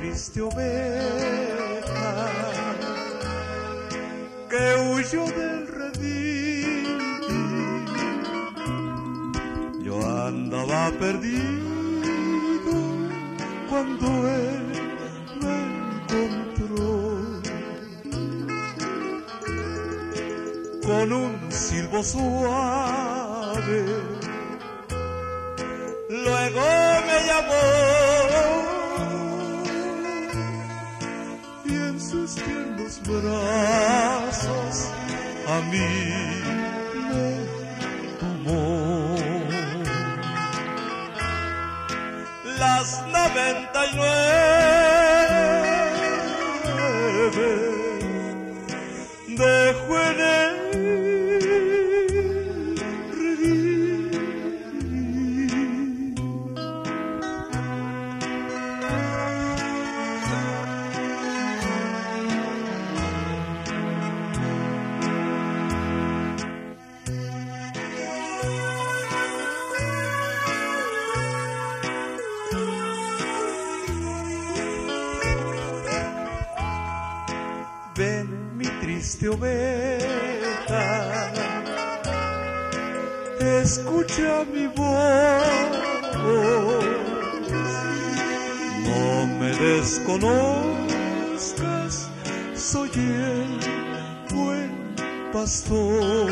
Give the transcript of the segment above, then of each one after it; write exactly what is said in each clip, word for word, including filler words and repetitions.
triste oveja que huyó del redil. Yo andaba perdido cuando él me encontró. Con un silbo suave luego me llamó y en sus tiernos brazos a mí me tomó. Las noventa y nueve dejó en él. Ven mi triste oveja, escucha mi voz, no me desconozcas, soy el buen pastor.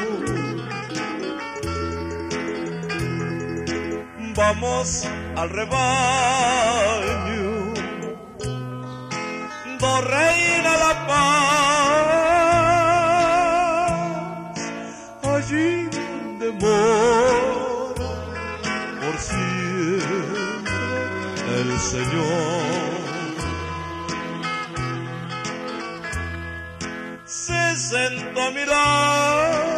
Vamos al rebaño, do reina la paz, allí donde mora por siempre el Señor. Se sentó a mi lado